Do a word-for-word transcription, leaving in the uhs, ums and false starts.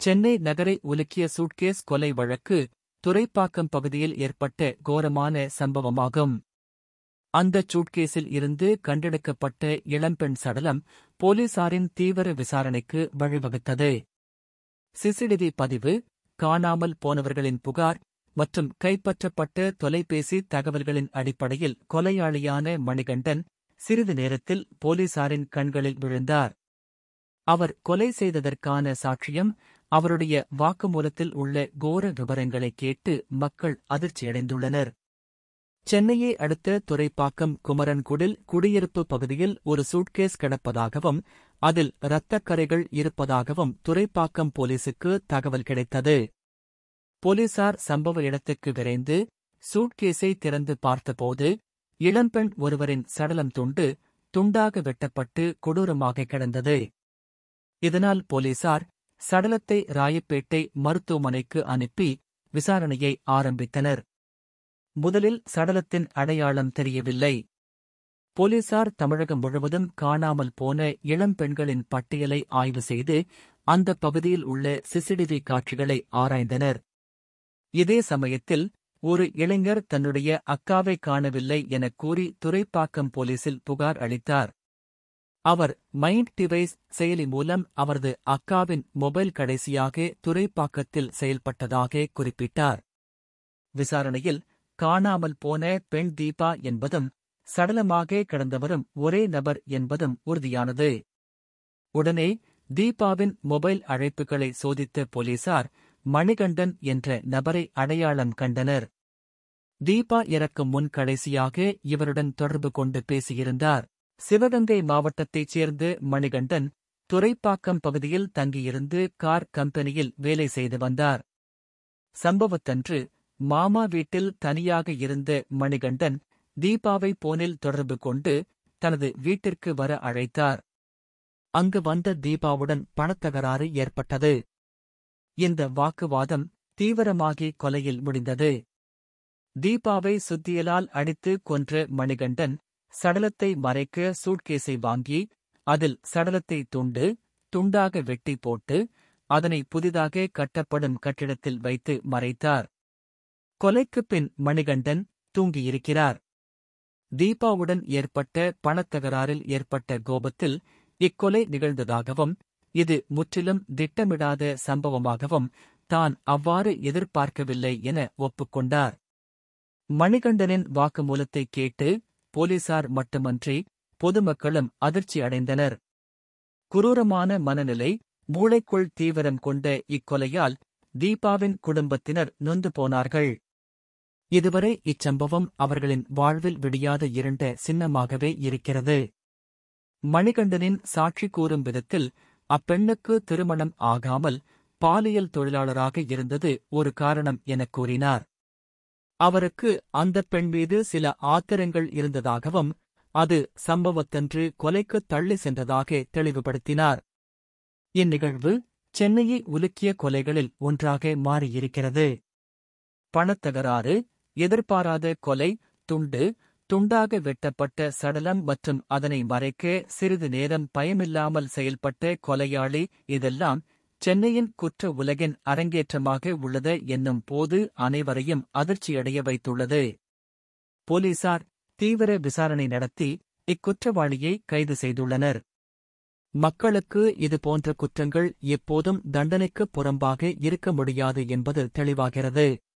சென்னை நகரை உலுக்கிய சூட்கேஸ் கொலை வழக்கு துரைப்பாக்கம் பகுதியில் ஏற்பட்ட கோரமான சம்பவமாகும். அந்தச் சூட்கேஸில் இருந்து கண்டெடுக்கப்பட்ட இளம்பெண் சடலம் போலீசாரின் தீவிர விசாரணைக்கு வழிவகுத்தது. சிசிடிவி பதிவு, காணாமல் போனவர்களின் புகார் மற்றும் கைப்பற்றப்பட்ட தொலைபேசி தகவல்களின் அடிப்படையில் கொலையாளியான மணிகண்டன் சிறிது நேரத்தில் போலீசாரின் கண்களில் விழுந்தார். அவர் கொலை செய்ததற்கான சாட்சியம், அவருடைய வாக்குமூலத்தில் உள்ள கோர விவரங்களை கேட்டு மக்கள் அதிர்ச்சியடைந்துள்ளனர். சென்னையை அடுத்த துரைப்பாக்கம் குமரன்குடில் குடியிருப்பு பகுதியில் ஒரு சூட்கேஸ் கிடப்பதாகவும் அதில் இரத்தக்கறைகள் இருப்பதாகவும் துரைப்பாக்கம் போலீசுக்கு தகவல் கிடைத்தது. போலீசார் சம்பவ இடத்துக்கு விரைந்து சூட்கேஸை திறந்து பார்த்தபோது இளம்பெண் ஒருவரின் சடலம் துண்டு துண்டாக வெட்டப்பட்டு கொடூரமாக கிடந்தது. இதனால் போலீசார் சடலத்தை ராயப்பேட்டை மருத்துவமனைக்கு அனுப்பி விசாரணையை ஆரம்பித்தனர். முதலில் சடலத்தின் அடையாளம் தெரியவில்லை. போலீசார் தமிழகம் முழுவதும் காணாமல் போன இளம்பெண்களின் பட்டியலை ஆய்வு செய்து அந்த பகுதியில் உள்ள சிசிடிவி காட்சிகளை ஆராய்ந்தனர். இதே சமயத்தில் ஒரு இளைஞர் தன்னுடைய அக்காவை காணவில்லை எனக் கூறி துரைப்பாக்கம் போலீசில் புகார் அளித்தார். அவர் மைண்ட் டிவைஸ் செயலி மூலம் அவரது அக்காவின் மொபைல் கடைசியாக துரைப்பாக்கத்தில் செயல்பட்டதாக குறிப்பிட்டார். விசாரணையில் காணாமல் போன பெண் தீபா என்பதும் சடலமாக கிடந்தவரும் ஒரே நபர் என்பதும் உறுதியானது. உடனே தீபாவின் மொபைல் அழைப்புகளை சோதித்த போலீசார் மணிகண்டன் என்ற நபரை அடையாளம் கண்டனர். தீபா இறக்கும் முன் கடைசியாக இவருடன் தொடர்பு கொண்டு பேசியிருந்தார். சிவகங்கை மாவட்டத்தைச் சேர்ந்த மணிகண்டன் துரைப்பாக்கம் பகுதியில் தங்கியிருந்து கார் கம்பெனியில் வேலை செய்து வந்தார். சம்பவத்தன்று மாமா வீட்டில் தனியாக இருந்த மணிகண்டன் தீபாவை போனில் தொடர்பு கொண்டு தனது வீட்டிற்கு வர அழைத்தார். அங்கு வந்த தீபாவுடன் பணத்தகராறு ஏற்பட்டது. இந்த வாக்குவாதம் தீவிரமாகி கொலையில் முடிந்தது. தீபாவை சுத்தியலால் அடித்து கொன்ற மணிகண்டன் சடலத்தை மறைக்க சூட்கேஸை வாங்கி அதில் சடலத்தை துண்டு துண்டாக வெட்டி போட்டு அதனை புதிதாக கட்டப்படும் கட்டிடத்தில் வைத்து மறைத்தார். கொலைக்குப் பின் மணிகண்டன் தூங்கியிருக்கிறார். தீபாவுடன் ஏற்பட்ட பணத்தகராறில் ஏற்பட்ட கோபத்தில் இக்கொலை நிகழ்ந்ததாகவும் இது முற்றிலும் திட்டமிடாத சம்பவமாகவும் தான் அவ்வாறு எதிர்பார்க்கவில்லை என ஒப்புக்கொண்டார். மணிகண்டனின் வாக்குமூலத்தை கேட்டு போலீசார் மட்டுமன்றி பொதுமக்களும் அதிர்ச்சி அடைந்தனர். குரூரமான மனநிலை, மூளைக்குள் தீவிரம் கொண்ட இக்கொலையால் தீபாவின் குடும்பத்தினர் நொந்து போனார்கள். இதுவரை இச்சம்பவம் அவர்களின் வாழ்வில் விடியாத இருண்ட சின்னமாகவே இருக்கிறது. மணிகண்டனின் சாட்சி கூறும் விதத்தில் அப்பெண்ணுக்கு திருமணம் ஆகாமல் பாலியல் தொழிலாளராக இருந்தது ஒரு காரணம் எனக் கூறினார். அவருக்கு அந்தப் பெண் மீது சில ஆத்திரங்கள் இருந்ததாகவும் அது சம்பவத்தன்று கொலைக்குத் தள்ளி சென்றதாக தெளிவுபடுத்தினார். இந்நிகழ்வு சென்னையை உலுக்கிய கொலைகளில் ஒன்றாக மாறியிருக்கிறது. பணத்தகராறு, எதிர்பாராத கொலை, துண்டு துண்டாக வெட்டப்பட்ட சடலம் மற்றும் அதனை மறைக்க சிறிது நேரம் பயமில்லாமல் செயல்பட்ட கொலையாளி, இதெல்லாம் சென்னையின் குற்ற உலகின் அரங்கேற்றமாக உள்ளது என்னும் போது அனைவரையும் அதிர்ச்சியடைய வைத்துள்ளது. போலீசார் தீவிர விசாரணை நடத்தி இக்குற்றவாளியை கைது செய்துள்ளனர். மக்களுக்கு இதுபோன்ற குற்றங்கள் எப்போதும் தண்டனைக்குப் புறம்பாக இருக்க முடியாது என்பது தெளிவாகிறது.